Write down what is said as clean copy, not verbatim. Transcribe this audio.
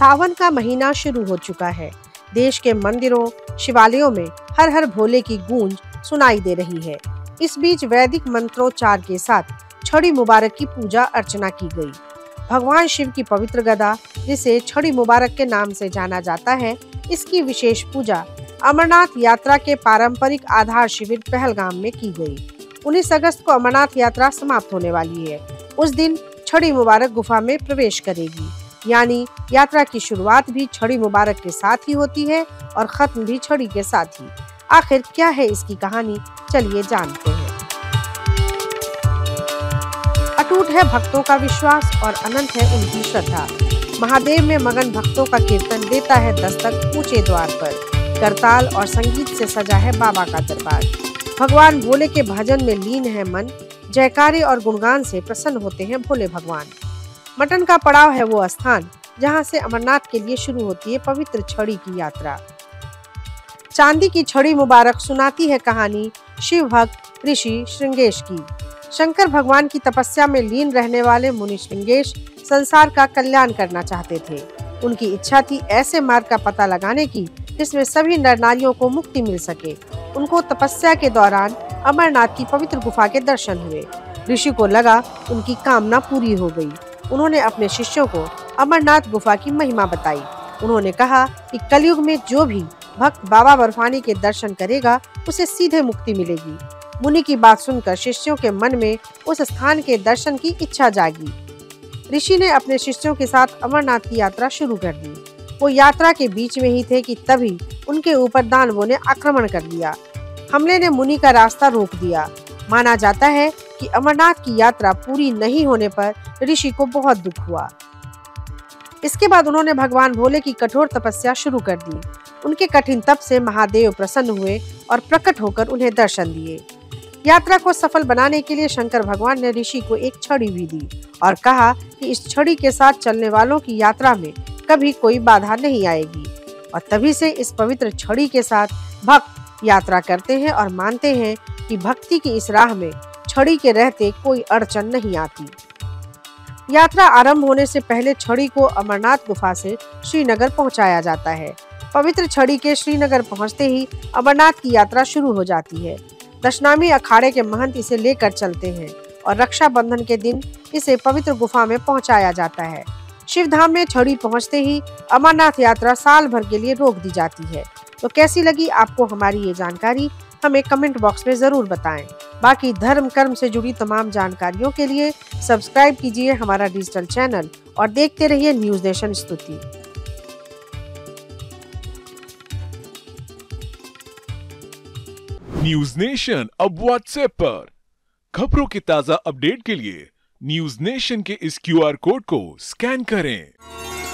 सावन का महीना शुरू हो चुका है। देश के मंदिरों, शिवालयों में हर हर भोले की गूंज सुनाई दे रही है। इस बीच वैदिक मंत्रोच्चार के साथ छड़ी मुबारक की पूजा अर्चना की गई। भगवान शिव की पवित्र गदा, जिसे छड़ी मुबारक के नाम से जाना जाता है, इसकी विशेष पूजा अमरनाथ यात्रा के पारंपरिक आधार शिविर पहलगाम में की गई। 19 अगस्त को अमरनाथ यात्रा समाप्त होने वाली है। उस दिन छड़ी मुबारक गुफा में प्रवेश करेगी, यानी यात्रा की शुरुआत भी छड़ी मुबारक के साथ ही होती है और खत्म भी छड़ी के साथ ही। आखिर क्या है इसकी कहानी, चलिए जानते हैं। अटूट है भक्तों का विश्वास और अनंत है उनकी श्रद्धा। महादेव में मगन भक्तों का कीर्तन देता है दस्तक ऊंचे द्वार पर। करताल और संगीत से सजा है बाबा का दरबार। भगवान भोले के भजन में लीन है मन। जयकारे और गुणगान से प्रसन्न होते हैं भोले भगवान। मटन का पड़ाव है वो स्थान जहां से अमरनाथ के लिए शुरू होती है पवित्र छड़ी की यात्रा। चांदी की छड़ी मुबारक सुनाती है कहानी शिव भक्त ऋषि श्रृंगेश की। शंकर भगवान की तपस्या में लीन रहने वाले मुनि श्रृंगेश संसार का कल्याण करना चाहते थे। उनकी इच्छा थी ऐसे मार्ग का पता लगाने की जिसमें सभी नर नारियों को मुक्ति मिल सके। उनको तपस्या के दौरान अमरनाथ की पवित्र गुफा के दर्शन हुए। ऋषि को लगा उनकी कामना पूरी हो गई। उन्होंने अपने शिष्यों को अमरनाथ गुफा की महिमा बताई। उन्होंने कहा कि कलयुग में जो भी भक्त बाबा बर्फानी के दर्शन करेगा उसे सीधे मुक्ति मिलेगी। मुनि की बात सुनकर शिष्यों के मन में उस स्थान के दर्शन की इच्छा जागी। ऋषि ने अपने शिष्यों के साथ अमरनाथ की यात्रा शुरू कर दी। वो यात्रा के बीच में ही थे कि तभी उनके ऊपर दानवों ने आक्रमण कर लिया। हमले ने मुनि का रास्ता रोक दिया। माना जाता है कि अमरनाथ की यात्रा पूरी नहीं होने पर ऋषि को बहुत दुख हुआ। इसके बाद उन्होंने भगवान भोले की कठोर तपस्या शुरू कर दी। उनके कठिन तप से महादेव प्रसन्न हुए और प्रकट होकर उन्हें दर्शन दिए। यात्रा को सफल बनाने के लिए शंकर भगवान ने ऋषि को एक छड़ी भी दी और कहा कि इस छड़ी के साथ चलने वालों की यात्रा में कभी कोई बाधा नहीं आएगी। और तभी से इस पवित्र छड़ी के साथ भक्त यात्रा करते हैं और मानते हैं कि भक्ति की इस राह में छड़ी के रहते कोई अड़चन नहीं आती। यात्रा आरंभ होने से पहले छड़ी को अमरनाथ गुफा से श्रीनगर पहुंचाया जाता है। पवित्र छड़ी के श्रीनगर पहुंचते ही अमरनाथ की यात्रा शुरू हो जाती है। दशनामी अखाड़े के महंत इसे लेकर चलते हैं और रक्षाबंधन के दिन इसे पवित्र गुफा में पहुंचाया जाता है। शिव धाम में छड़ी पहुंचते ही अमरनाथ यात्रा साल भर के लिए रोक दी जाती है। तो कैसी लगी आपको हमारी ये जानकारी, हमें कमेंट बॉक्स में जरूर बताएं। बाकी धर्म कर्म से जुड़ी तमाम जानकारियों के लिए सब्सक्राइब कीजिए हमारा डिजिटल चैनल और देखते रहिए news nation Stuti. News nation अब व्हाट्सएप पर खबरों की ताजा अपडेट के लिए न्यूज नेशन के इस QR कोड को स्कैन करें।